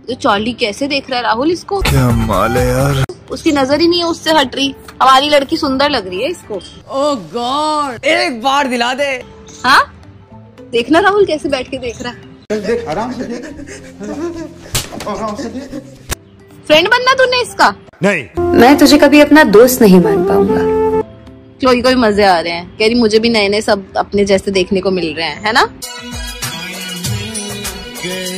तो चॉली कैसे देख रहा है राहुल इसको। क्या माल है यार, उसकी नजर ही नहीं है उससे हट रही। हमारी लड़की सुंदर लग रही है इसको। ओह गॉड, एक बार दिला दे। हाँ देखना राहुल कैसे बैठ के देख रहा है। देख आराम से देख, आराम से देख। फ्रेंड बनना तूने इसका? नहीं, मैं तुझे कभी अपना दोस्त नहीं मान पाऊंगा। क्लोई को भी मजे आ रहे हैं, कह रही मुझे भी नए नए सब अपने जैसे देखने को मिल रहे हैं, है ना।